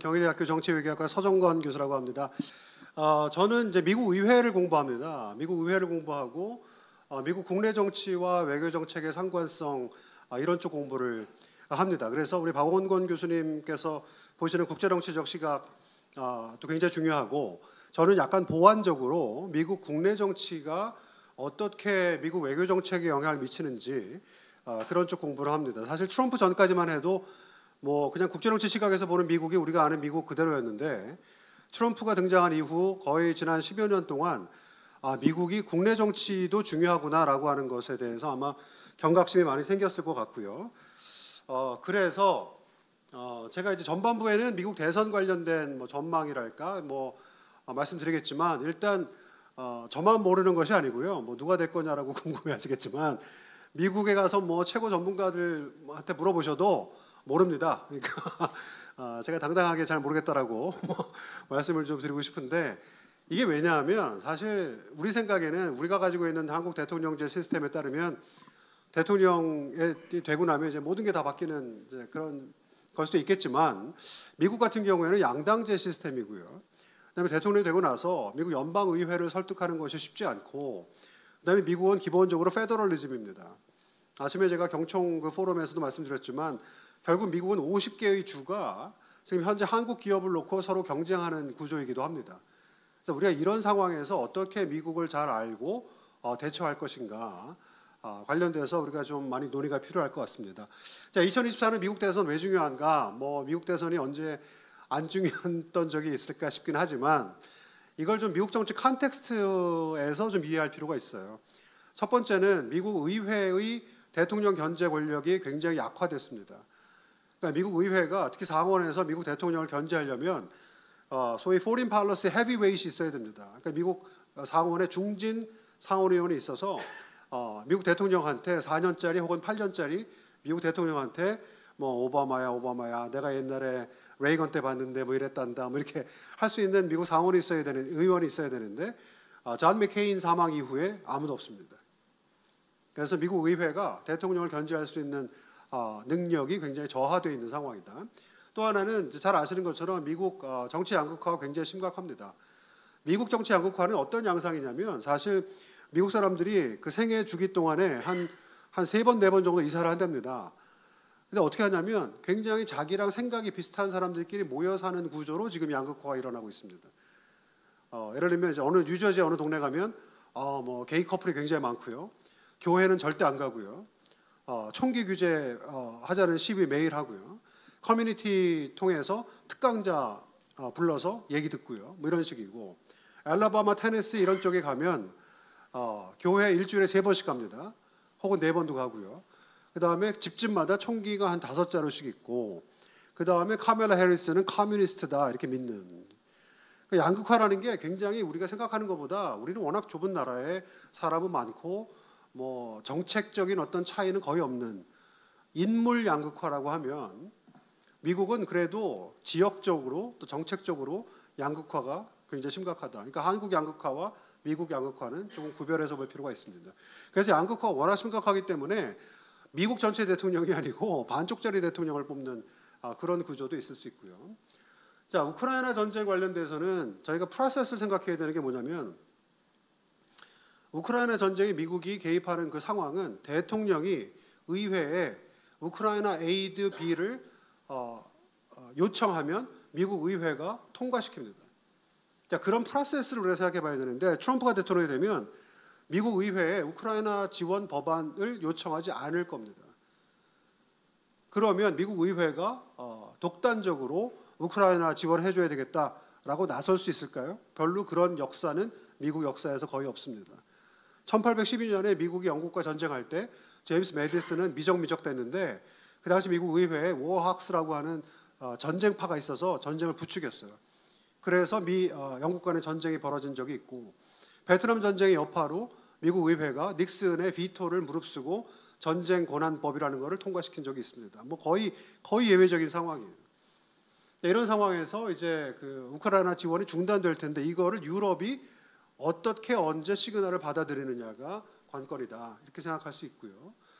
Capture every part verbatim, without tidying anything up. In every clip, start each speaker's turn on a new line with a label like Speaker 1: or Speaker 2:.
Speaker 1: 경희대학교 정치외교학과 서정건 교수라고 합니다. 어, 저는 이제 미국 의회를 공부합니다. 미국 의회를 공부하고 어, 미국 국내 정치와 외교 정책의 상관성 어, 이런 쪽 공부를 합니다. 그래서 우리 박원권 교수님께서 보시는 국제정치적 시각 어, 또 굉장히 중요하고, 저는 약간 보완적으로 미국 국내 정치가 어떻게 미국 외교 정책에 영향을 미치는지 어, 그런 쪽 공부를 합니다. 사실 트럼프 전까지만 해도 뭐 그냥 국제정치 시각에서 보는 미국이 우리가 아는 미국 그대로였는데, 트럼프가 등장한 이후 거의 지난 십여 년 동안 아, 미국이 국내 정치도 중요하구나라고 하는 것에 대해서 아마 경각심이 많이 생겼을 것 같고요. 어, 그래서 어, 제가 이제 전반부에는 미국 대선 관련된 뭐 전망이랄까 뭐 어, 말씀드리겠지만, 일단 어, 저만 모르는 것이 아니고요. 뭐 누가 될 거냐라고 궁금해하시겠지만, 미국에 가서 뭐 최고 전문가들한테 물어보셔도 모릅니다. 그러니까 어, 제가 당당하게 잘 모르겠다라고 말씀을 좀 드리고 싶은데, 이게 왜냐하면 사실 우리 생각에는 우리가 가지고 있는 한국 대통령제 시스템에 따르면 대통령이 되고 나면 이제 모든 게 다 바뀌는 이제 그런 걸 수도 있겠지만, 미국 같은 경우에는 양당제 시스템이고요. 그다음에 대통령이 되고 나서 미국 연방의회를 설득하는 것이 쉽지 않고, 그다음에 미국은 기본적으로 페더럴리즘입니다. 아침에 제가 경총 그 포럼에서도 말씀드렸지만, 결국 미국은 오십 개의 주가 지금 현재 한국 기업을 놓고 서로 경쟁하는 구조이기도 합니다. 그래서 우리가 이런 상황에서 어떻게 미국을 잘 알고 어, 대처할 것인가 어, 관련돼서 우리가 좀 많이 논의가 필요할 것 같습니다. 자, 이천이십사 년 미국 대선 왜 중요한가? 뭐 미국 대선이 언제 안 중요했던 적이 있을까 싶긴 하지만, 이걸 좀 미국 정치 컨텍스트에서 좀 이해할 필요가 있어요. 첫 번째는 미국 의회의 대통령 견제 권력이 굉장히 약화됐습니다. 그러니까 미국 의회가 특히 상원에서 미국 대통령을 견제하려면 어, 소위 foreign policy heavyweight이 있어야 됩니다. 그러니까 미국 상원에 중진 상원의원이 있어서 어, 미국 대통령한테 사 년짜리 혹은 팔 년짜리 미국 대통령한테 뭐 오바마야 오바마야 내가 옛날에 레이건 때 봤는데 뭐 이랬단다 뭐 이렇게 할 수 있는 미국 상원이 있어야 되는, 의원이 있어야 되는데 어, 존 맥케인 사망 이후에 아무도 없습니다. 그래서 미국 의회가 대통령을 견제할 수 있는 어, 능력이 굉장히 저하되어 있는 상황이다. 또 하나는 잘 아시는 것처럼 미국 어, 정치 양극화가 굉장히 심각합니다. 미국 정치 양극화는 어떤 양상이냐면, 사실 미국 사람들이 그 생애 주기 동안에 한 한 세 번 네 번 정도 이사를 한답니다. 근데 어떻게 하냐면 굉장히 자기랑 생각이 비슷한 사람들끼리 모여 사는 구조로 지금 양극화가 일어나고 있습니다. 어, 예를 들면 이제 어느 뉴저지 어느 동네 가면 어, 뭐 게이 커플이 굉장히 많고요. 교회는 절대 안 가고요. 어, 총기 규제 어, 하자는 시위 매일 하고요. 커뮤니티 통해서 특강자 어, 불러서 얘기 듣고요. 뭐 이런 식이고, 알라바마, 테네시 이런 쪽에 가면 어, 교회 일주일에 세 번씩 갑니다. 혹은 네 번도 가고요. 그 다음에 집집마다 총기가 한 다섯 자루씩 있고, 그 다음에 카멜라 해리스는 커뮤니스트다 이렇게 믿는. 그 양극화라는 게 굉장히 우리가 생각하는 것보다, 우리는 워낙 좁은 나라에 사람은 많고 뭐 정책적인 어떤 차이는 거의 없는 인물 양극화라고 하면, 미국은 그래도 지역적으로 또 정책적으로 양극화가 굉장히 심각하다. 그러니까 한국 양극화와 미국 양극화는 조금 구별해서 볼 필요가 있습니다. 그래서 양극화가 워낙 심각하기 때문에 미국 전체 대통령이 아니고 반쪽짜리 대통령을 뽑는 그런 구조도 있을 수 있고요. 자, 우크라이나 전쟁 관련돼서는 저희가 프로세스를 생각해야 되는 게 뭐냐면, 우크라이나 전쟁에 미국이 개입하는 그 상황은 대통령이 의회에 우크라이나 에이드 비를 어, 어, 요청하면 미국 의회가 통과시킵니다. 자, 그런 프로세스를 우리가 생각해 봐야 되는데, 트럼프가 대통령이 되면 미국 의회에 우크라이나 지원 법안을 요청하지 않을 겁니다. 그러면 미국 의회가 어, 독단적으로 우크라이나 지원해 줘야 되겠다라고 나설 수 있을까요? 별로 그런 역사는 미국 역사에서 거의 없습니다. 천팔백십이 년에 미국이 영국과 전쟁할 때 제임스 매디슨은 미적미적 됐는데, 그 당시 미국 의회에 워학스라고 하는 어, 전쟁파가 있어서 전쟁을 부추겼어요. 그래서 미 어, 영국 간의 전쟁이 벌어진 적이 있고, 베트남 전쟁의 여파로 미국 의회가 닉슨의 비토를 무릅쓰고 전쟁 권한법이라는 것을 통과시킨 적이 있습니다. 뭐 거의 거의 예외적인 상황이에요. 이런 상황에서 이제 그 우크라이나 지원이 중단될 텐데, 이거를 유럽이 어떻게 언제 시그널을 받아들이느냐가 관건이다 이렇게 생각할 수 있고요.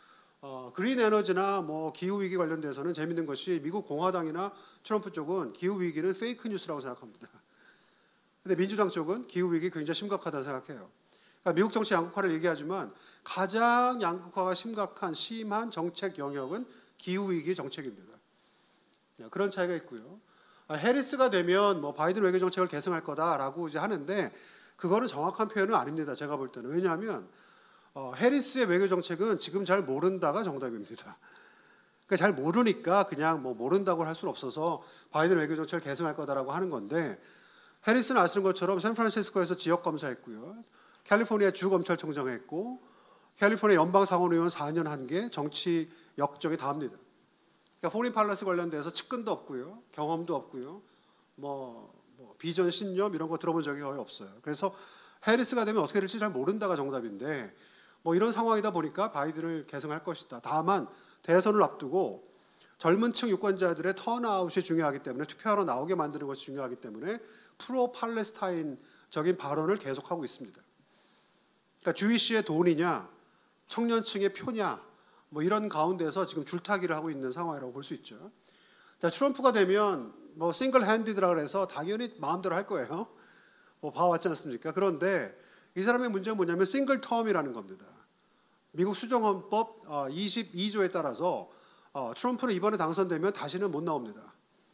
Speaker 1: 어, 그린 에너지나 뭐 기후 위기 관련돼서는 재밌는 것이 미국 공화당이나 트럼프 쪽은 기후 위기는 페이크 뉴스라고 생각합니다. 근데 민주당 쪽은 기후 위기 굉장히 심각하다 생각해요. 그러니까 미국 정치 양극화를 얘기하지만 가장 양극화가 심각한 심한 정책 영역은 기후 위기 정책입니다. 그런 차이가 있고요. 해리스가 되면 뭐 바이든 외교 정책을 계승할 거다라고 이제 하는데 그거는 정확한 표현은 아닙니다. 제가 볼 때는. 왜냐하면 어, 해리스의 외교 정책은 지금 잘 모른다가 정답입니다. 그러니까 잘 모르니까 그냥 뭐 모른다고 할 수는 없어서 바이든 외교 정책을 계승할 거다라고 하는 건데 해리스는 아시는 것처럼 샌프란시스코에서 지역 검사했고요. 캘리포니아 주 검찰총장 했고 캘리포니아 연방 상원의원 사 년 한 게 정치 역정이 다합니다. 그러니까 포린 팔러스 관련돼서 측근도 없고요. 경험도 없고요. 뭐, 뭐 비전 신념 이런 거 들어본 적이 거의 없어요. 그래서 해리스가 되면 어떻게 될지 잘 모른다가 정답인데 뭐 이런 상황이다 보니까 바이든을 계승할 것이다. 다만 대선을 앞두고 젊은 층 유권자들의 턴아웃이 중요하기 때문에 투표하러 나오게 만드는 것이 중요하기 때문에 프로 팔레스타인적인 발언을 계속하고 있습니다. 그러니까 주위시의 돈이냐 청년층의 표냐 뭐 이런 가운데서 지금 줄타기를 하고 있는 상황이라고 볼 수 있죠. 자, 트럼프가 되면 뭐 싱글 핸디드라 그래서 당연히 마음대로 할 거예요. 뭐 봐왔지 않습니까? 그런데 이 사람의 문제는 뭐냐면 싱글 텀이라는 겁니다. 미국 수정헌법 이십이 조에 따라서 트럼프는 이번에 당선되면 다시는 못 나옵니다.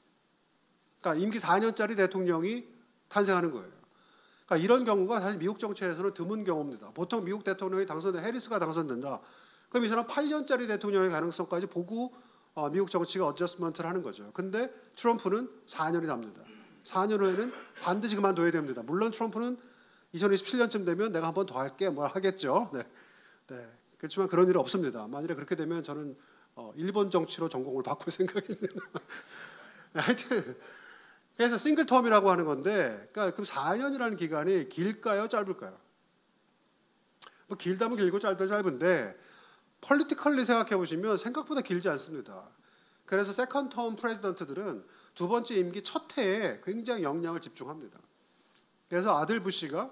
Speaker 1: 그러니까 임기 사 년짜리 대통령이 탄생하는 거예요. 그러니까 이런 경우가 사실 미국 정치에서는 드문 경우입니다. 보통 미국 대통령이 당선된 해리스가 당선된다. 그럼 이 사람 팔 년짜리 대통령의 가능성까지 보고 어, 미국 정치가 어저스먼트를 하는 거죠. 근데 트럼프는 사 년이 남니다. 사 년 후에는 반드시 그만둬야 됩니다. 물론 트럼프는 이천이십칠 년쯤 되면 내가 한 번 더 할게 뭘 하겠죠. 네. 네. 그렇지만 그런 일은 없습니다. 만일에 그렇게 되면 저는 어, 일본 정치로 전공을 바꿀 생각입니다. 하여튼 그래서 싱글 텀이라고 하는 건데, 그러니까 그럼 사 년이라는 기간이 길까요, 짧을까요? 뭐 길다면 길고 짧다면 짧은데 폴리티컬리 생각해 보시면 생각보다 길지 않습니다. 그래서 세컨 텀 프레지던트들은 두 번째 임기 첫 해에 굉장히 역량을 집중합니다. 그래서 아들 부시가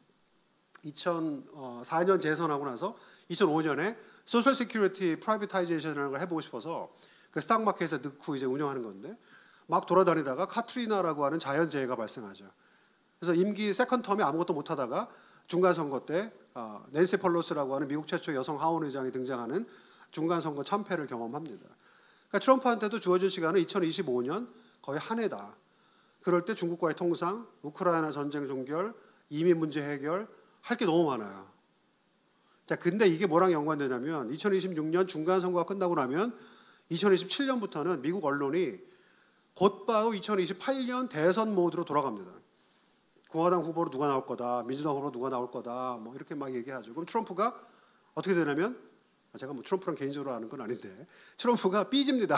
Speaker 1: 이천사 년 재선하고 나서 이천오 년에 소셜 시큐리티 프라이빗타이제이션이라는 걸 해보고 싶어서 그 스탁 마켓에 넣고 이제 운영하는 건데 막 돌아다니다가 카트리나라고 하는 자연재해가 발생하죠. 그래서 임기 세컨 텀에 아무것도 못하다가 중간 선거 때 어, 낸시 펠로시라고 하는 미국 최초 여성 하원 의장이 등장하는 중간 선거 참패를 경험합니다. 그러니까 트럼프한테도 주어진 시간은 이천이십오 년 거의 한 해다. 그럴 때 중국과의 통상, 우크라이나 전쟁 종결, 이민 문제 해결 할 게 너무 많아요. 자, 근데 이게 뭐랑 연관되냐면 이천이십육 년 중간 선거가 끝나고 나면 이천이십칠 년부터는 미국 언론이 곧바로 이천이십팔 년 대선 모드로 돌아갑니다. 공화당 후보로 누가 나올 거다, 민주당 후보로 누가 나올 거다, 뭐 이렇게 막 얘기하죠. 그럼 트럼프가 어떻게 되냐면 제가 뭐 트럼프랑 개인적으로 아는 건 아닌데 트럼프가 삐집니다.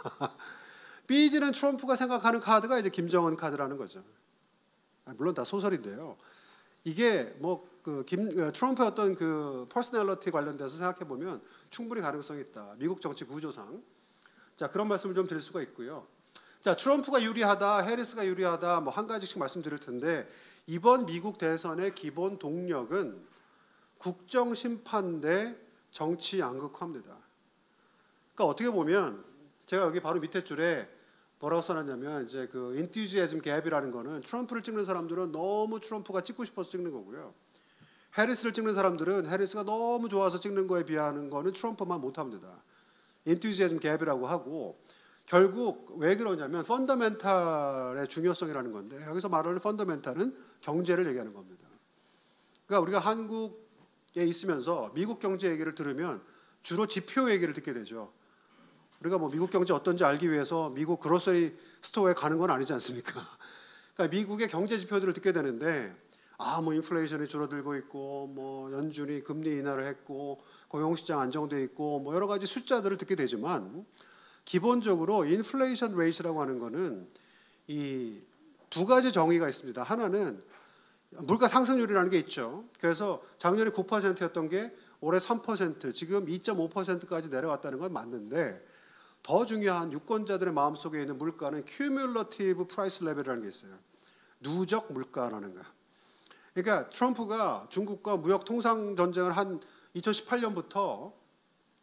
Speaker 1: 삐지는 트럼프가 생각하는 카드가 이제 김정은 카드라는 거죠. 물론 다 소설인데요. 이게 뭐그 트럼프의 어떤 그 퍼스널리티 관련돼서 생각해 보면 충분히 가능성이 있다. 미국 정치 구조상. 자, 그런 말씀을 좀 드릴 수가 있고요. 자, 트럼프가 유리하다, 해리스가 유리하다, 뭐 한 가지씩 말씀드릴 텐데 이번 미국 대선의 기본 동력은 국정 심판 대 정치 양극화입니다. 그러니까 어떻게 보면 제가 여기 바로 밑에 줄에 뭐라고 써놨냐면 이제 그 enthusiasm gap이라는 거는 트럼프를 찍는 사람들은 너무 트럼프가 찍고 싶어서 찍는 거고요. 해리스를 찍는 사람들은 해리스가 너무 좋아서 찍는 거에 비하는 거는 트럼프만 못합니다. enthusiasm gap이라고 하고 결국 왜 그러냐면 펀더멘탈의 중요성이라는 건데 여기서 말하는 펀더멘탈은 경제를 얘기하는 겁니다. 그러니까 우리가 한국에 있으면서 미국 경제 얘기를 들으면 주로 지표 얘기를 듣게 되죠. 우리가 뭐 미국 경제 어떤지 알기 위해서 미국 그로서리 스토어에 가는 건 아니지 않습니까? 그러니까 미국의 경제 지표들을 듣게 되는데 아, 뭐 인플레이션이 줄어들고 있고 뭐 연준이 금리 인하를 했고 고용시장 안정돼 있고 뭐 여러 가지 숫자들을 듣게 되지만 기본적으로 인플레이션 레이트라고 하는 거는 이 두 가지 정의가 있습니다. 하나는 물가 상승률이라는 게 있죠. 그래서 작년에 구 퍼센트였던 게 올해 삼 퍼센트, 지금 이 점 오 퍼센트까지 내려왔다는 건 맞는데 더 중요한 유권자들의 마음속에 있는 물가는 cumulative price level이라는 게 있어요. 누적 물가라는 거. 그러니까 트럼프가 중국과 무역 통상 전쟁을 한 이천십팔 년부터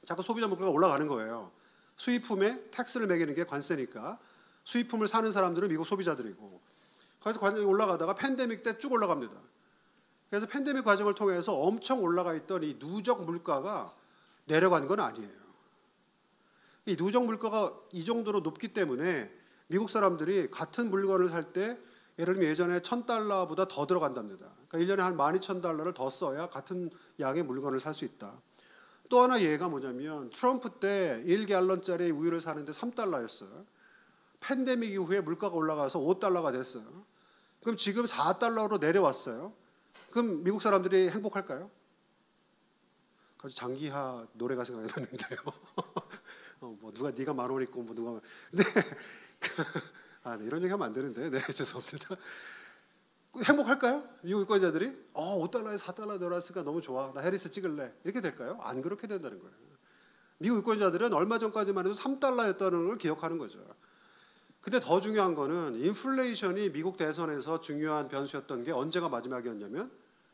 Speaker 1: 자꾸 소비자 물가가 올라가는 거예요. 수입품에 텍스를 매기는 게 관세니까 수입품을 사는 사람들은 미국 소비자들이고, 그래서 관세가 올라가다가 팬데믹 때 쭉 올라갑니다. 그래서 팬데믹 과정을 통해서 엄청 올라가 있던 이 누적 물가가 내려간 건 아니에요. 이 누적 물가가 이 정도로 높기 때문에 미국 사람들이 같은 물건을 살 때 예를 들면 예전에 천 달러보다 더 들어간답니다. 그러니까 일 년에 한 만 이천 달러를 더 써야 같은 양의 물건을 살 수 있다. 또 하나 예가 뭐냐면 트럼프 때 일 갤런짜리 우유를 사는데 삼 달러였어요. 팬데믹 이후에 물가가 올라가서 오 달러가 됐어요. 그럼 지금 사 달러로 내려왔어요. 그럼 미국 사람들이 행복할까요? 갑자기 장기하 노래가 생각이 났는데요. 어, 뭐 누가 네가 만 원 있고 뭐 누가 네. 아, 네, 이런 얘기 하면 안 되는데. 네, 죄송합니다. 행복할까요? 미국 유권자들이 어, 오 달러에 사 달러 내려왔으니까 너무 좋아. 나 해리스 찍을래. 이렇게 될까요? 안 그렇게 된다는 거예요. 미국 유권자들은 얼마 전까지만 해도 삼 달러였다는 걸 기억하는 거죠. 근데 더 중요한 거는 인플레이션이 미국 대선에서 중요한 변수였던 게 언제가 마지막이었냐면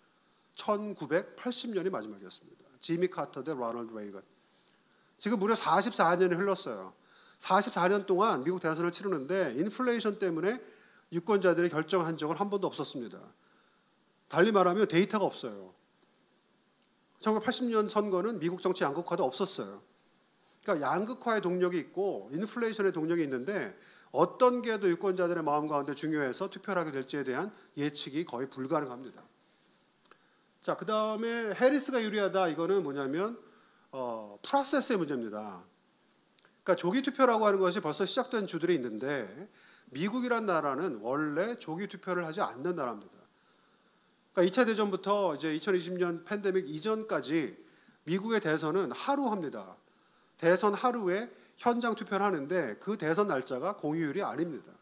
Speaker 1: 천구백팔십 년이 마지막이었습니다. 지미 카터 대 로널드 레이건. 지금 무려 사십사 년이 흘렀어요. 사십사 년 동안 미국 대선을 치르는데 인플레이션 때문에 유권자들이 결정한 적은 한 번도 없었습니다. 달리 말하면 데이터가 없어요. 천구백팔십 년 선거는 미국 정치 양극화도 없었어요. 그러니까 양극화의 동력이 있고 인플레이션의 동력이 있는데 어떤 게 더 유권자들의 마음 가운데 중요해서 투표를 하게 될지에 대한 예측이 거의 불가능합니다. 자, 그 다음에 해리스가 유리하다. 이거는 뭐냐면 어, 프로세스의 문제입니다. 그러니까 조기 투표라고 하는 것이 벌써 시작된 주들이 있는데 미국이란 나라는 원래 조기 투표를 하지 않는 나라입니다. 그러니까 이 차 대전부터 이제 이천이십 년 팬데믹 이전까지 미국의 대선은 하루 합니다. 대선 하루에 현장 투표를 하는데 그 대선 날짜가 공휴일이 아닙니다.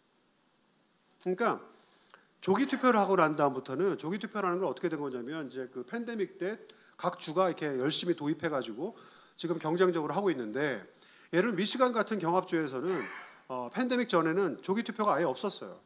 Speaker 1: 그러니까 조기 투표를 하고 난 다음부터는 조기 투표라는 건 어떻게 된 거냐면 이제 그 팬데믹 때 각 주가 이렇게 열심히 도입해가지고 지금 경쟁적으로 하고 있는데 예를 들면 미시간 같은 경합주에서는 어, 팬데믹 전에는 조기 투표가 아예 없었어요.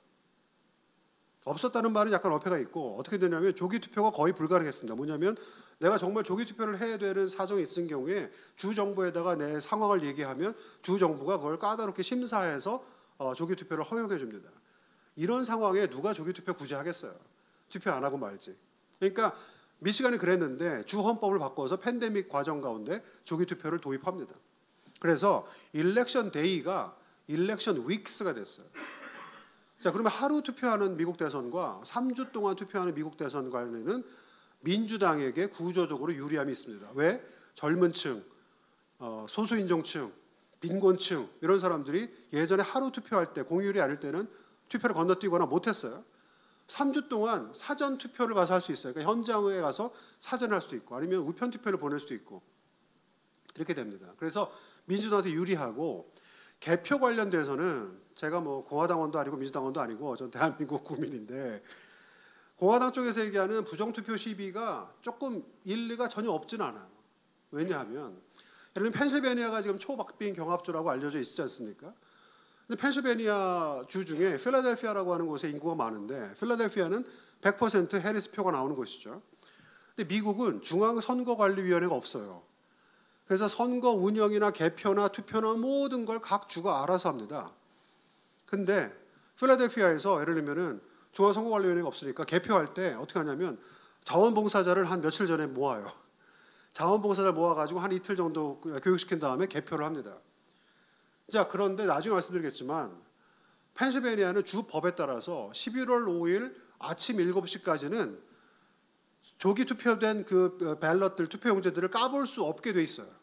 Speaker 1: 없었다는 말은 약간 어폐가 있고 어떻게 되냐면 조기 투표가 거의 불가능했습니다. 뭐냐면 내가 정말 조기 투표를 해야 되는 사정이 있을 경우에 주 정부에다가 내 상황을 얘기하면 주 정부가 그걸 까다롭게 심사해서 어, 조기 투표를 허용해 줍니다. 이런 상황에 누가 조기 투표 굳이 하겠어요? 투표 안 하고 말지. 그러니까 미시간이 그랬는데 주 헌법을 바꿔서 팬데믹 과정 가운데 조기 투표를 도입합니다. 그래서 일렉션 데이가 일렉션 윅스가 됐어요. 자, 그러면 하루 투표하는 미국 대선과 삼 주 동안 투표하는 미국 대선 간에는 민주당에게 구조적으로 유리함이 있습니다. 왜? 젊은 층, 어, 소수인종층, 빈곤층 이런 사람들이 예전에 하루 투표할 때 공휴일이 아닐 때는 투표를 건너뛰거나 못했어요. 삼 주 동안 사전 투표를 가서 할 수 있어요. 그러니까 현장에 가서 사전을 할 수도 있고 아니면 우편 투표를 보낼 수도 있고 이렇게 됩니다. 그래서 민주당한테 유리하고 개표 관련돼서는 제가 뭐 공화당원도 아니고 민주당원도 아니고 전 대한민국 국민인데 공화당 쪽에서 얘기하는 부정투표 시비가 조금 일리가 전혀 없지는 않아요. 왜냐하면 예를 들면 펜실베니아가 지금 초박빙 경합주라고 알려져 있지 않습니까? 근데 펜실베니아 주 중에 필라델피아라고 하는 곳에 인구가 많은데 필라델피아는 백 퍼센트 해리스 표가 나오는 곳이죠. 근데 미국은 중앙선거관리위원회가 없어요. 그래서 선거 운영이나 개표나 투표나 모든 걸 각 주가 알아서 합니다. 근데 필라델피아에서 예를 들면은 중앙선거관리위원회가 없으니까 개표할 때 어떻게 하냐면 자원봉사자를 한 며칠 전에 모아요. 자원봉사자를 모아가지고 한 이틀 정도 교육시킨 다음에 개표를 합니다. 자, 그런데 나중에 말씀드리겠지만 펜실베니아는 주 법에 따라서 십일월 오일 아침 일곱 시까지는 조기 투표된 그 밸럿들, 투표용지들을 까볼 수 없게 돼 있어요.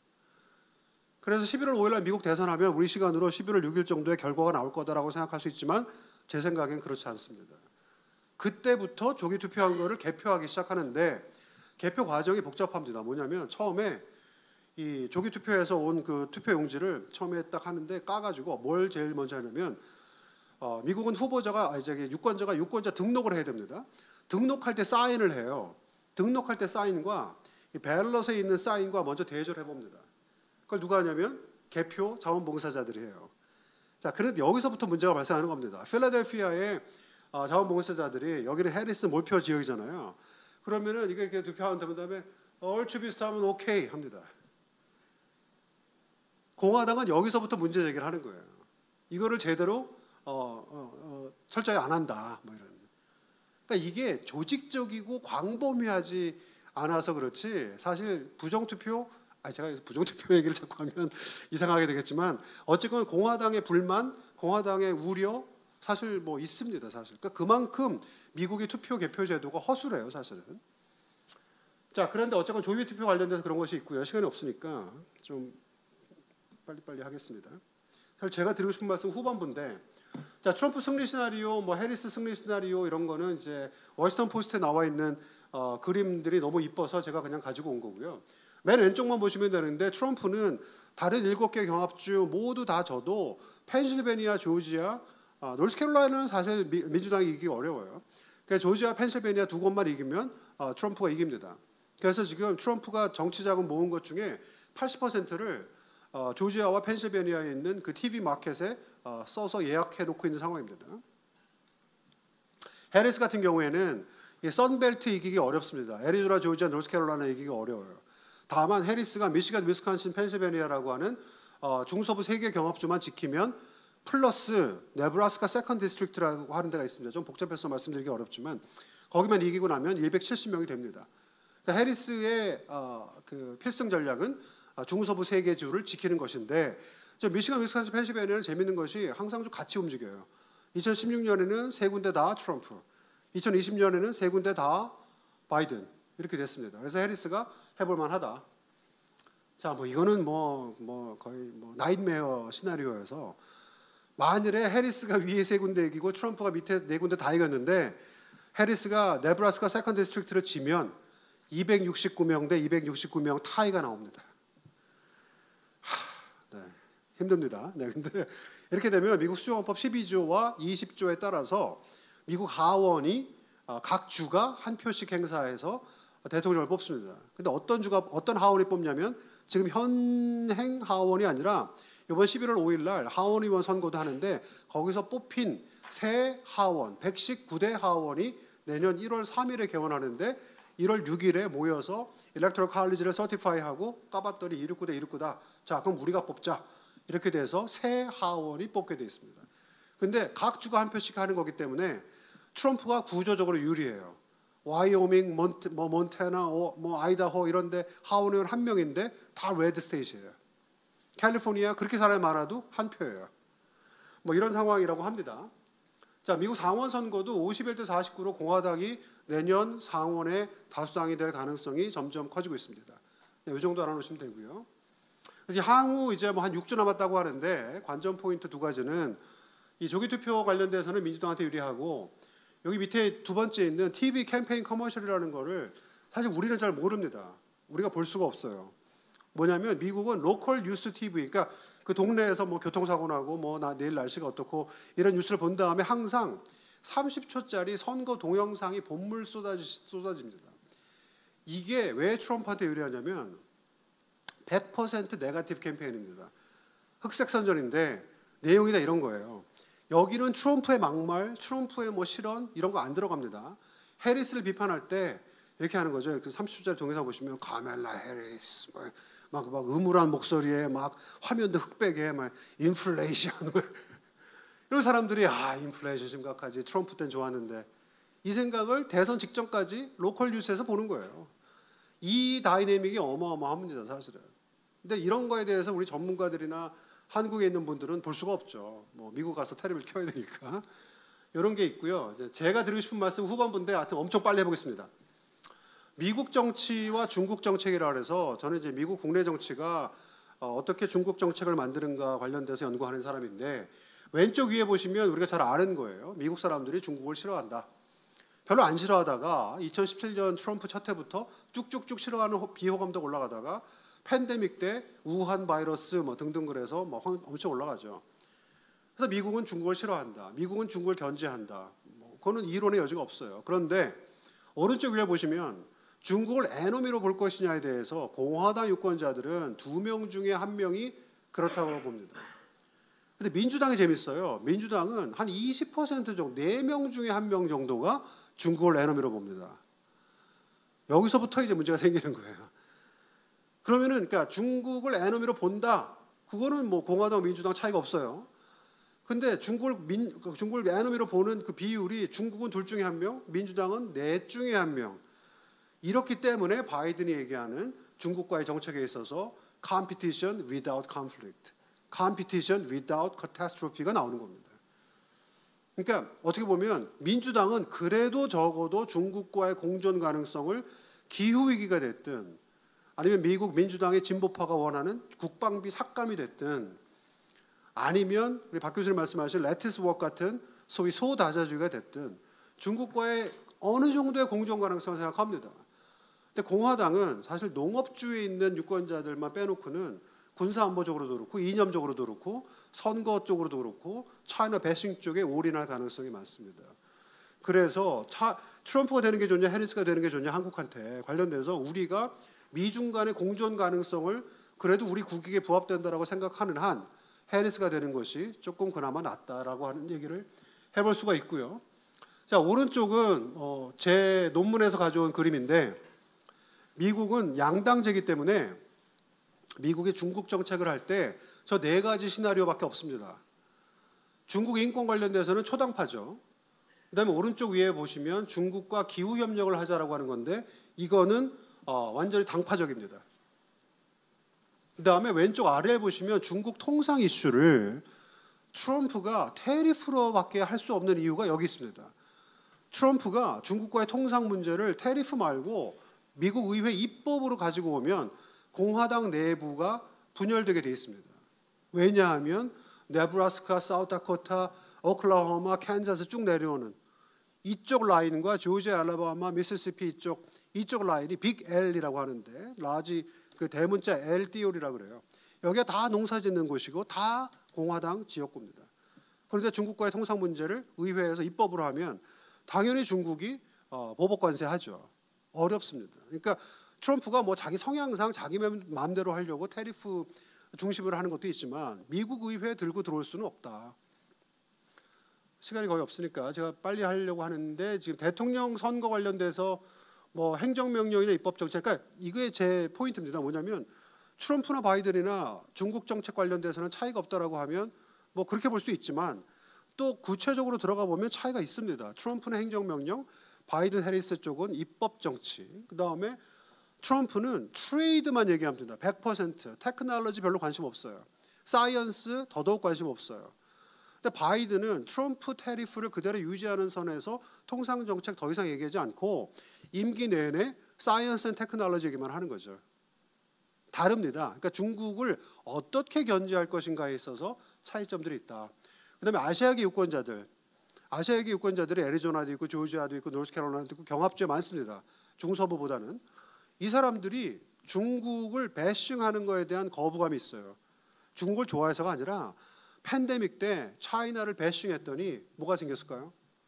Speaker 1: 그래서 십일월 오일 날 미국 대선하면 우리 시간으로 십일월 육일 정도의 결과가 나올 거다라고 생각할 수 있지만 제 생각엔 그렇지 않습니다. 그때부터 조기 투표한 거를 개표하기 시작하는데 개표 과정이 복잡합니다. 뭐냐면 처음에 이 조기 투표에서 온 그 투표용지를 처음에 딱 하는데 까가지고 뭘 제일 먼저 하냐면 어, 미국은 후보자가 아니 저기 유권자가 유권자 등록을 해야 됩니다. 등록할 때 사인을 해요. 등록할 때 사인과 이 밸럿에 있는 사인과 먼저 대조를 해봅니다. 그걸 누가 하냐면 개표 자원봉사자들이 해요. 자, 그런데 여기서부터 문제가 발생하는 겁니다. 필라델피아의 어, 자원봉사자들이 여기는 해리스 몰표 지역이잖아요. 그러면은 이게 이렇게 투표한 다음에 얼추 비슷하면 오케이 합니다. 공화당은 여기서부터 문제 제기를 하는 거예요. 이거를 제대로 어, 어, 어, 철저히 안 한다. 뭐 이런. 그러니까 이게 조직적이고 광범위하지 않아서 그렇지 사실 부정투표, 아 제가 여기서 부정투표 얘기를 자꾸 하면 이상하게 되겠지만 어쨌건 공화당의 불만, 공화당의 우려 사실 뭐 있습니다. 사실. 그러니까 그만큼 미국의 투표 개표 제도가 허술해요. 사실은. 자, 그런데 어쨌건 조기 투표 관련돼서 그런 것이 있고요. 시간이 없으니까 좀 빨리빨리 하겠습니다. 사실 제가 드리고 싶은 말씀 후반부인데, 자, 트럼프 승리 시나리오, 뭐 해리스 승리 시나리오 이런 거는 이제 워싱턴 포스트에 나와 있는 어, 그림들이 너무 이뻐서 제가 그냥 가지고 온 거고요. 맨 왼쪽만 보시면 되는데 트럼프는 다른 일곱 개 경합주 모두 다 져도 펜실베니아, 조지아, 어, 노스캐롤라이나는 사실 미, 민주당이 이기기 어려워요. 그러니까 조지아, 펜실베니아 두 곳만 이기면 어, 트럼프가 이깁니다. 그래서 지금 트럼프가 정치 자금 모은 것 중에 팔십 퍼센트를 어, 조지아와 펜실베니아에 있는 그 티비 마켓에 어, 써서 예약해 놓고 있는 상황입니다. 해리스 같은 경우에는 이 선벨트 이기기 어렵습니다. 애리조나, 조지아, 노스캐롤라이나 이기기 어려워요. 다만 해리스가 미시간, 위스콘신, 펜실베니아라고 하는 어, 중서부 세 개 경합주만 지키면 플러스 네브라스카 세컨 디스트릭트라고 하는 데가 있습니다. 좀 복잡해서 말씀드리기 어렵지만 거기만 이기고 나면 이백칠십 명이 됩니다. 그러니까 해리스의 어, 그 필승 전략은 중서부 세 개 주를 지키는 것인데, 저 미시간, 위스콘신, 펜실베니아는 재밌는 것이 항상 좀 같이 움직여요. 이천십육 년에는 세 군데 다 트럼프, 이천이십 년에는 세 군데 다 바이든 이렇게 됐습니다. 그래서 해리스가 해볼 만하다. 자, 뭐 이거는 뭐, 뭐 거의 뭐 나잇메어 시나리오여서 만일에 해리스가 위에 세 군데 이기고 트럼프가 밑에 네 군데 다 이겼는데 해리스가 네브라스카 세컨 디스트릭트를 지면 이백육십구 명 대 이백육십구 명 타이가 나옵니다. 하, 네, 힘듭니다. 네, 근데 이렇게 되면 미국 수정헌법 십이 조와 이십 조에 따라서 미국 하원이 각 주가 한 표씩 행사해서 대통령을 뽑습니다. 근데 어떤 주가 어떤 하원이 뽑냐면 지금 현행 하원이 아니라 이번 십일월 오일 날 하원의원 선거도 하는데 거기서 뽑힌 새 하원 백십구 대 하원이 내년 일월 삼일에 개원하는데 일월 육일에 모여서 일렉토럴 칼리지를 서티파이하고 까봤더니 이백십구 대 이백십구다. 자, 그럼 우리가 뽑자. 이렇게 돼서 새 하원이 뽑게 돼 있습니다. 근데 각 주가 한 표씩 하는 거기 때문에 트럼프가 구조적으로 유리해요. 와이오밍, 몬트, 뭐 몬태나, 뭐 아이다호 이런데 하원의원 한 명인데 다 레드 스테이트예요. 캘리포니아 그렇게 사람이 많아도 한 표예요. 뭐 이런 상황이라고 합니다. 자, 미국 상원 선거도 오십일 대 사십구로 공화당이 내년 상원의 다수당이 될 가능성이 점점 커지고 있습니다. 네, 이 정도 알아놓으시면 되고요. 그래서 향후 이제 뭐 한 육 주 남았다고 하는데 관전 포인트 두 가지는 이 조기 투표 관련돼서는 민주당한테 유리하고, 여기 밑에 두 번째 있는 티비 캠페인 커머셜이라는 거를 사실 우리는 잘 모릅니다. 우리가 볼 수가 없어요. 뭐냐면 미국은 로컬 뉴스 티비, 그러니까 그 동네에서 뭐 교통사고 나고 뭐 나 내일 날씨가 어떻고 이런 뉴스를 본 다음에 항상 삼십 초짜리 선거 동영상이 본물 쏟아지, 쏟아집니다. 이게 왜 트럼프한테 유리하냐면 백 퍼센트 네거티브 캠페인입니다. 흑색 선전인데 내용이 다 이런 거예요. 여기는 트럼프의 막말, 트럼프의 뭐 실언 이런 거 안 들어갑니다. 해리스를 비판할 때 이렇게 하는 거죠. 그 삼십 초짜리 동영상 보시면 카멜라 해리스 막, 막 음울한 목소리에 막 화면도 흑백에 막 인플레이션 이런 사람들이 아 인플레이션 심각하지 트럼프 때는 좋았는데 이 생각을 대선 직전까지 로컬 뉴스에서 보는 거예요. 이 다이내믹이 어마어마합니다 사실은. 근데 이런 거에 대해서 우리 전문가들이나 한국에 있는 분들은 볼 수가 없죠. 뭐 미국 가서 테레비를 켜야 되니까. 이런 게 있고요. 이제 제가 드리고 싶은 말씀 후반부인데 하여튼 엄청 빨리 해보겠습니다. 미국 정치와 중국 정책이라 그래서 저는 이제 미국 국내 정치가 어떻게 중국 정책을 만드는가 관련돼서 연구하는 사람인데, 왼쪽 위에 보시면 우리가 잘 아는 거예요. 미국 사람들이 중국을 싫어한다. 별로 안 싫어하다가 이천십칠 년 트럼프 첫 해부터 쭉쭉쭉 싫어하는 비호감도 올라가다가 팬데믹 때 우한 바이러스 뭐 등등 그래서 뭐 엄청 올라가죠. 그래서 미국은 중국을 싫어한다. 미국은 중국을 견제한다. 뭐 그거는 이론의 여지가 없어요. 그런데 오른쪽 위에 보시면 중국을 에너미로 볼 것이냐에 대해서 공화당 유권자들은 두 명 중에 한 명이 그렇다고 봅니다. 근데 민주당이 재밌어요. 민주당은 한 이십 퍼센트 정도, 네 명 중에 한 명 정도가 중국을 에너미로 봅니다. 여기서부터 이제 문제가 생기는 거예요. 그러면은 그러니까 중국을 에너미로 본다. 그거는 뭐 공화당 민주당 차이가 없어요. 근데 중국을 민, 중국을 에너미로 보는 그 비율이 중국은 둘 중에 한 명, 민주당은 넷 중에 한 명. 이렇기 때문에 바이든이 얘기하는 중국과의 정책에 있어서 competition without conflict, competition without catastrophe가 나오는 겁니다. 그러니까 어떻게 보면 민주당은 그래도 적어도 중국과의 공존 가능성을 기후위기가 됐든 아니면 미국 민주당의 진보파가 원하는 국방비 삭감이 됐든 아니면 우리 박 교수님 말씀하신 레티스 웍 같은 소위 소다자주의가 됐든 중국과의 어느 정도의 공존 가능성을 생각합니다. 근데 공화당은 사실 농업주에 있는 유권자들만 빼놓고는 군사안보적으로도 그렇고 이념적으로도 그렇고 선거 쪽으로도 그렇고 차이나 배싱 쪽에 올인할 가능성이 많습니다. 그래서 차, 트럼프가 되는 게 좋냐 해리스가 되는 게 좋냐 한국한테 관련돼서 우리가 미중 간의 공존 가능성을 그래도 우리 국익에 부합된다라고 생각하는 한 해리스가 되는 것이 조금 그나마 낫다라고 하는 얘기를 해볼 수가 있고요. 자, 오른쪽은 어, 제 논문에서 가져온 그림인데 미국은 양당제이기 때문에 미국이 중국 정책을 할 때 저 네 가지 시나리오밖에 없습니다. 중국 인권 관련돼서는 초당파죠. 그다음에 오른쪽 위에 보시면 중국과 기후 협력을 하자라고 하는 건데 이거는 어, 완전히 당파적입니다. 그다음에 왼쪽 아래에 보시면 중국 통상 이슈를 트럼프가 테리프로밖에 할 수 없는 이유가 여기 있습니다. 트럼프가 중국과의 통상 문제를 테리프 말고 미국 의회 입법으로 가지고 오면 공화당 내부가 분열되게 돼 있습니다. 왜냐하면 네브라스카, 사우스다코타, 오클라호마, 캔자스 쭉 내려오는 이쪽 라인과 조지아, 알라바마, 미시시피 이쪽 이쪽 라인이 빅 L이라고 하는데 라지 그 대문자 L 띠올이라고 그래요. 여기가 다 농사짓는 곳이고 다 공화당 지역구입니다. 그런데 중국과의 통상 문제를 의회에서 입법으로 하면 당연히 중국이 어, 보복 관세하죠. 어렵습니다. 그러니까 트럼프가 뭐 자기 성향상 자기 마음대로 하려고 테리프 중심으로 하는 것도 있지만 미국 의회에 들고 들어올 수는 없다. 시간이 거의 없으니까 제가 빨리 하려고 하는데 지금 대통령 선거 관련돼서 뭐 행정명령이나 입법정책, 그러니까 이게 제 포인트입니다. 뭐냐면 트럼프나 바이든이나 중국 정책 관련돼서는 차이가 없다라고 하면 뭐 그렇게 볼 수도 있지만 또 구체적으로 들어가 보면 차이가 있습니다. 트럼프는 행정명령, 바이든 해리스 쪽은 입법정치. 그 다음에 트럼프는 트레이드만 얘기합니다. 백 퍼센트. 테크놀로지 별로 관심 없어요. 사이언스 더더욱 관심 없어요. 근데 바이든은 트럼프 테리프를 그대로 유지하는 선에서 통상 정책 더 이상 얘기하지 않고 임기 내내 사이언스 앤 테크놀로지 얘기만 하는 거죠. 다릅니다. 그러니까 중국을 어떻게 견제할 것인가에 있어서 차이점들이 있다. 그다음에 아시아계 유권자들, 아시아계 유권자들이 애리조나도 있고 조지아도 있고 노스캐롤라이나도 있고 경합주에 많습니다. 중서부보다는 이 사람들이 중국을 배싱하는 거에 대한 거부감이 있어요. 중국을 좋아해서가 아니라 팬데믹 때 차이나를 배싱했더니 뭐가 생겼을까요?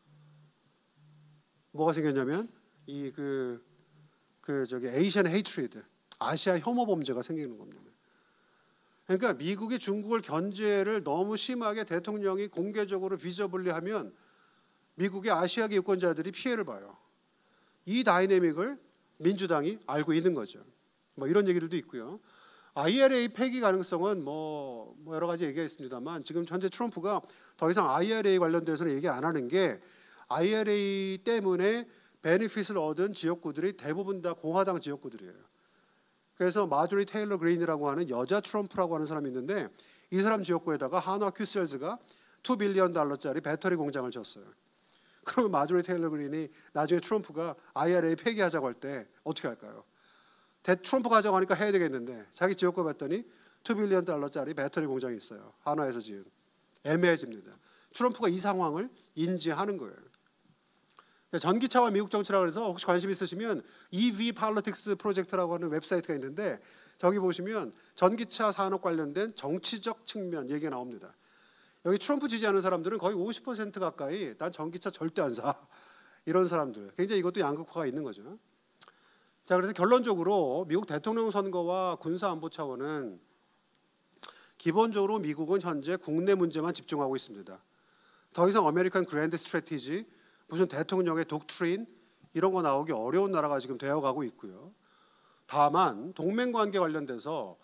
Speaker 1: 뭐가 생겼냐면 이 그 그 저기 에이시안 헤이트리드, 아시아 혐오 범죄가 생기는 겁니다. 그러니까 미국이 중국을 견제를 너무 심하게 대통령이 공개적으로 비저블리하면 미국의 아시아계 유권자들이 피해를 봐요. 이 다이내믹을 민주당이 알고 있는 거죠. 뭐 이런 얘기들도 있고요. 아이알에이 폐기 가능성은 뭐, 뭐 여러 가지 얘기가 있습니다만 지금 현재 트럼프가 더 이상 아이알에이 관련돼서는 얘기 안 하는 게 아이알에이 때문에 베네핏을 얻은 지역구들이 대부분 다 공화당 지역구들이에요. 그래서 마조리 테일러 그린이라고 하는 여자 트럼프라고 하는 사람이 있는데 이 사람 지역구에다가 한화 큐셀즈가 이 빌리언 달러짜리 배터리 공장을 졌어요. 그러면 마조리 테일러 그린이 나중에 트럼프가 아이알에이 폐기하자고 할 때 어떻게 할까요? 대 트럼프 가자고 하니까 해야 되겠는데 자기 지역구에 봤더니 이 빌리언 달러짜리 배터리 공장이 있어요. 한화에서 지은. 애매해집니다. 트럼프가 이 상황을 인지하는 거예요. 전기차와 미국 정치라고 해서 혹시 관심 있으시면 이브이 Politics 프로젝트라고 하는 웹사이트가 있는데 저기 보시면 전기차 산업 관련된 정치적 측면 얘기가 나옵니다. 여기 트럼프 지지하는 사람들은 거의 오십 퍼센트 가까이 난 전기차 절대 안 사. 이런 사람들. 굉장히 이것도 양극화가 있는 거죠. 자, 그래서 결론적으로 미국 대통령 선거와 군사안보 차원은 기본적으로 미국은 현재 국내 문제만 집중하고 있습니다. 더 이상 아메리칸 그랜드 스트래티지, 무슨 대통령의 독트린 이런 거 나오기 어려운 나라가 지금 되어가고 있고요. 다만 동맹관계 관련돼서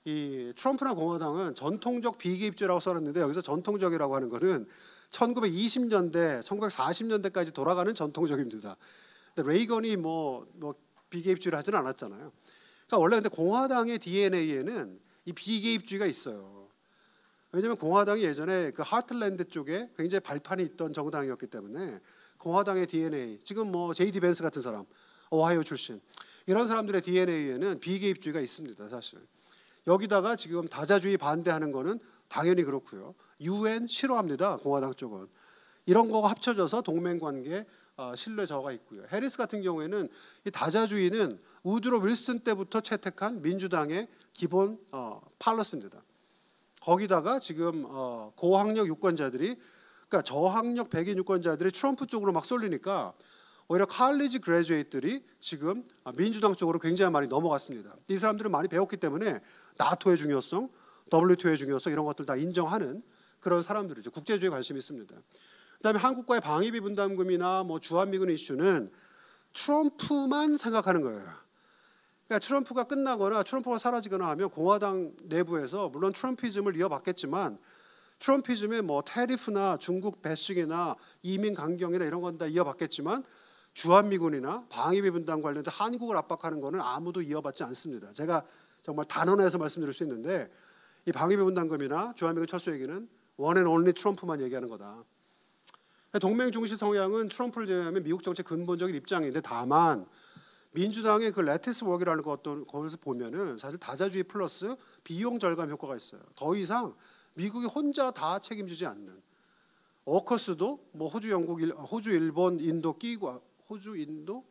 Speaker 1: 이 트럼프나 공화당은 전통적 비개입주라고 써놨는데 여기서 전통적이라고 하는 거는 천구백이십 년대, 천구백사십 년대까지 돌아가는 전통적입니다. 근데 레이건이 뭐, 뭐 비개입주를 하지는 않았잖아요. 그러니까 원래 근데 공화당의 디엔에이에는 이 비개입주의가 있어요. 왜냐하면 공화당이 예전에 그 하트랜드 쪽에 굉장히 발판이 있던 정당이었기 때문에 공화당의 디엔에이, 지금 뭐 제이디 벤스 같은 사람, 오하이오 출신 이런 사람들의 디엔에이에는 비개입주의가 있습니다. 사실 여기다가 지금 다자주의 반대하는 거는 당연히 그렇고요. 유엔 싫어합니다. 공화당 쪽은. 이런 거가 합쳐져서 동맹관계 어, 신뢰 저하가 있고요. 해리스 같은 경우에는 이 다자주의는 우드로 윌슨 때부터 채택한 민주당의 기본 어, 팔러스입니다. 거기다가 지금 어, 고학력 유권자들이, 그러니까 저학력 백인 유권자들이 트럼프 쪽으로 막 쏠리니까 오히려 칼리지 그레주에이트들이 지금 민주당 쪽으로 굉장히 많이 넘어갔습니다. 이 사람들은 많이 배웠기 때문에 나토의 중요성, 더블유티오의 중요성 이런 것들 다 인정하는 그런 사람들이죠. 국제주의에 관심이 있습니다. 그다음에 한국과의 방위비 분담금이나 뭐 주한미군 이슈는 트럼프만 생각하는 거예요. 그러니까 트럼프가 끝나거나 트럼프가 사라지거나 하면 공화당 내부에서 물론 트럼피즘을 이어받겠지만 트럼피즘의 뭐 테리프나 중국 배식이나 이민 강경이나 이런 건 다 이어받겠지만 주한미군이나 방위비 분담 관련된 한국을 압박하는 거는 아무도 이어받지 않습니다. 제가 정말 단언해서 말씀드릴 수 있는데 이 방위비 분담금이나 주한미군 철수 얘기는 원앤 온리 트럼프만 얘기하는 거다. 동맹 중시 성향은 트럼프를 제외하면 미국 정책 근본적인 입장인데 다만 민주당의 그 레티스 웍이라는 것을 보면은 사실 다자주의 플러스 비용 절감 효과가 있어요. 더 이상 미국이 혼자 다 책임지지 않는 오커스도 뭐 호주, 영국, 일, 호주, 일본, 인도 끼고 호주, 인도,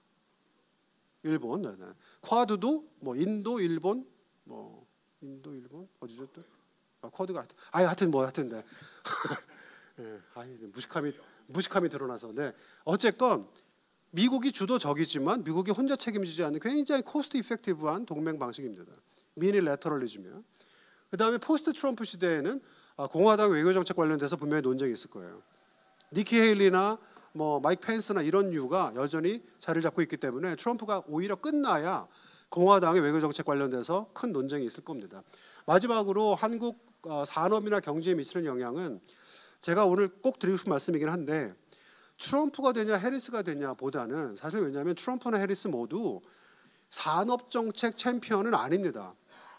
Speaker 1: 일본, 네네. 쿼드도 뭐 인도, 일본, 뭐 인도, 일본 어디죠 또? 아, 쿼드가 아 하여튼 뭐 하여튼 네. 네, 아 무식함이 무식함이 드러나서 네. 어쨌건 미국이 주도적이지만 미국이 혼자 책임지지 않는 굉장히 코스트 이펙티브한 동맹 방식입니다. 미니 레터럴리즘이요. 그다음에 포스트 트럼프 시대에는 공화당 외교 정책 관련돼서 분명히 논쟁이 있을 거예요. 니키 헤일리나 뭐 마이크 펜스나 이런 류가 여전히 자리를 잡고 있기 때문에 트럼프가 오히려 끝나야 공화당의 외교 정책 관련돼서 큰 논쟁이 있을 겁니다. 마지막으로 한국 산업이나 경제에 미치는 영향은 제가 오늘 꼭 드리고 싶은 말씀이긴 한데 트럼프가 되냐 해리스가 되냐 보다는 사실 왜냐하면 트럼프나 해리스 모두 산업정책 챔피언은 아닙니다.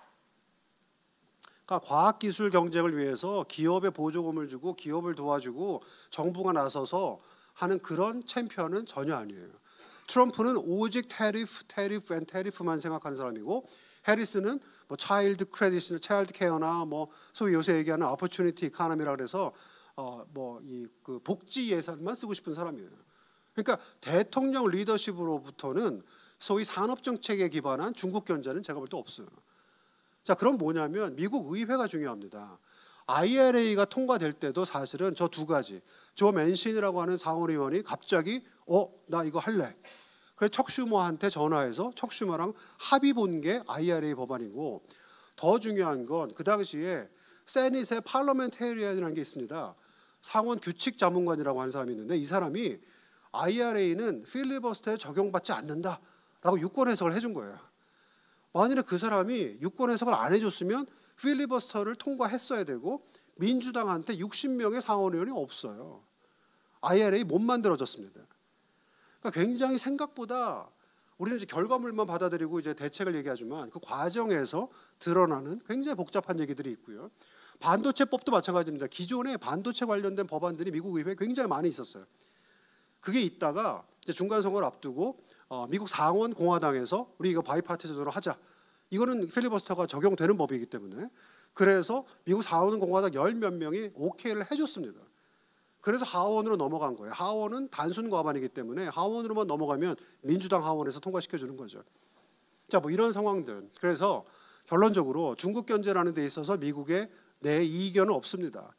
Speaker 1: 그러니까 과학기술 경쟁을 위해서 기업에 보조금을 주고 기업을 도와주고 정부가 나서서 하는 그런 챔피언은 전혀 아니에요. 트럼프는 오직 테리프, 테리프 앤 테리프만 생각하는 사람이고 해리스는 뭐 차일드 크레딧이나 차일드 케어나 뭐 소위 요새 얘기하는 어퍼튜니티 이코노미라 그래서 어 뭐 이 그 복지 예산만 쓰고 싶은 사람이에요. 그러니까 대통령 리더십으로부터는 소위 산업 정책에 기반한 중국 견제는 제가 볼 때 없어요. 자, 그럼 뭐냐면 미국 의회가 중요합니다. 아이알에이가 통과될 때도 사실은 저 두 가지, 조 맨신이라고 하는 상원 의원이 갑자기 어, 나 이거 할래. 그래서 척 슈머한테 전화해서 척 슈머랑 합의 본 게 아이알에이 법안이고 더 중요한 건 그 당시에 세닛의 팔러멘테리안이라는 게 있습니다. 상원 규칙 자문관이라고 하는 사람이 있는데 이 사람이 아이알에이는 필리버스터에 적용받지 않는다라고 유권 해석을 해준 거예요. 만일에 그 사람이 유권 해석을 안 해줬으면 필리버스터를 통과했어야 되고 민주당한테 육십 명의 상원 의원이 없어요. 아이알에이 못 만들어졌습니다. 그러니까 굉장히 생각보다 우리는 이제 결과물만 받아들이고 이제 대책을 얘기하지만 그 과정에서 드러나는 굉장히 복잡한 얘기들이 있고요. 반도체법도 마찬가지입니다. 기존에 반도체 관련된 법안들이 미국 의회에 굉장히 많이 있었어요. 그게 있다가 이제 중간 선거를 앞두고 어, 미국 상원 공화당에서 우리 이거 바이파티즌으로 하자. 이거는 필리버스터가 적용되는 법이기 때문에 그래서 미국 상원 공화당 열 몇 명이 오케이를 해줬습니다. 그래서 하원으로 넘어간 거예요. 하원은 단순 과반이기 때문에 하원으로만 넘어가면 민주당 하원에서 통과시켜주는 거죠. 자, 뭐 이런 상황들. 그래서 결론적으로 중국 견제라는 데 있어서 미국의 내 이견은 없습니다.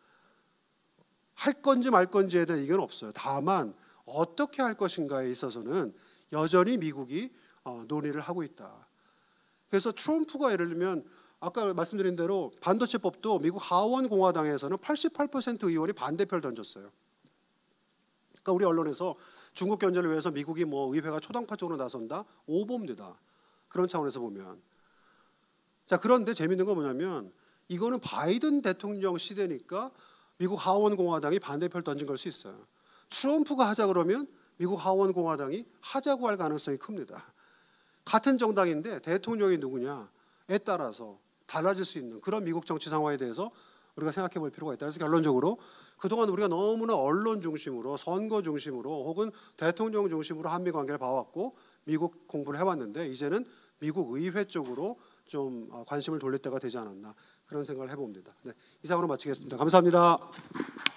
Speaker 1: 할 건지 말 건지에 대한 이견은 없어요. 다만 어떻게 할 것인가에 있어서는 여전히 미국이 어, 논의를 하고 있다. 그래서 트럼프가 예를 들면 아까 말씀드린 대로 반도체법도 미국 하원 공화당에서는 팔십팔 퍼센트 의원이 반대표를 던졌어요. 그러니까 우리 언론에서 중국 견제를 위해서 미국이 뭐 의회가 초당파 쪽으로 나선다 오보입니다. 그런 차원에서 보면 자, 그런데 재밌는 건 뭐냐면 이거는 바이든 대통령 시대니까 미국 하원 공화당이 반대표를 던진 걸 수 있어요. 트럼프가 하자 그러면 미국 하원 공화당이 하자고 할 가능성이 큽니다. 같은 정당인데 대통령이 누구냐에 따라서 달라질 수 있는 그런 미국 정치 상황에 대해서 우리가 생각해 볼 필요가 있다. 그래서 결론적으로 그동안 우리가 너무나 언론 중심으로 선거 중심으로 혹은 대통령 중심으로 한미 관계를 봐왔고 미국 공부를 해왔는데 이제는 미국 의회 쪽으로 좀 관심을 돌릴 때가 되지 않았나 그런 생각을 해봅니다. 네, 이상으로 마치겠습니다. 감사합니다.